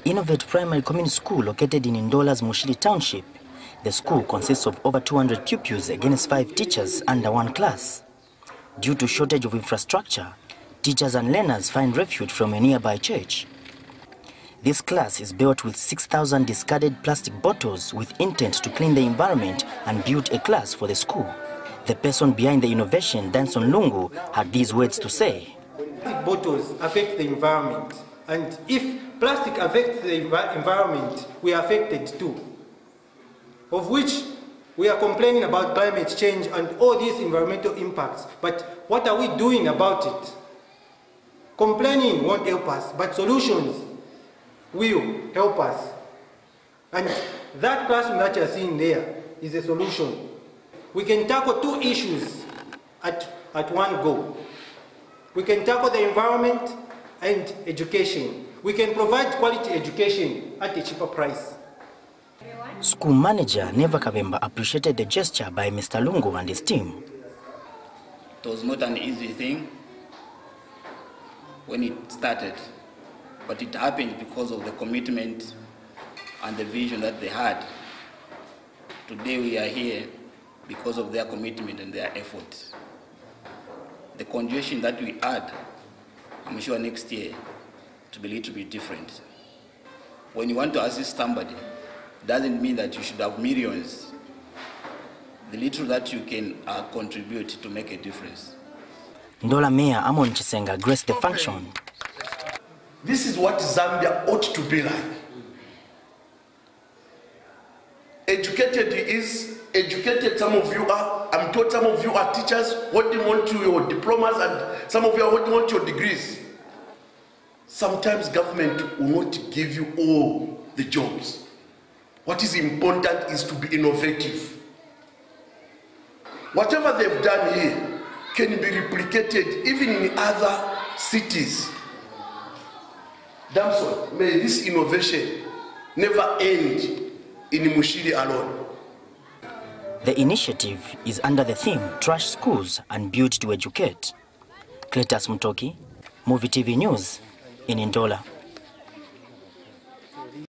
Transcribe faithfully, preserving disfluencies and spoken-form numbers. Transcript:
Innovate Primary Community School, located in Indola's Mushiri Township. The school consists of over two hundred pupils against five teachers under one class. Due to shortage of infrastructure, teachers and learners find refuge from a nearby church. This class is built with six thousand discarded plastic bottles with intent to clean the environment and build a class for the school. The person behind the innovation, Danson Lungu, had these words to say. Plastic bottles affect the environment, and if plastic affects the env environment, we are affected too. Of which we are complaining about climate change and all these environmental impacts, but what are we doing about it? Complaining won't help us, but solutions will help us. And that classroom that you're seeing there is a solution. We can tackle two issues at, at one go. We can tackle the environment and education. We can provide quality education at a cheaper price. School manager Neva Kabemba appreciated the gesture by Mister Lungu and his team. It was not an easy thing when it started, but it happened because of the commitment and the vision that they had. Today we are here because of their commitment and their effort. The congestion that we had, I'm sure next year to be a little bit different. When you want to assist somebody, doesn't mean that you should have millions. The little that you can uh, contribute to make a difference. Ndola Mayor Amon Chisenga graced the function. This is what Zambia ought to be like. Educated is, educated some of you are, I'm told some of you are teachers holding on to your diplomas and some of you are holding on to your degrees. Sometimes government will not give you all the jobs. What is important is to be innovative. Whatever they've done here can be replicated even in other cities. Damson, may this innovation never end in Mushiri alone. The initiative is under the theme Trash Schools and Build to Educate. Cletus Mutoki, Movie T V News in Ndola.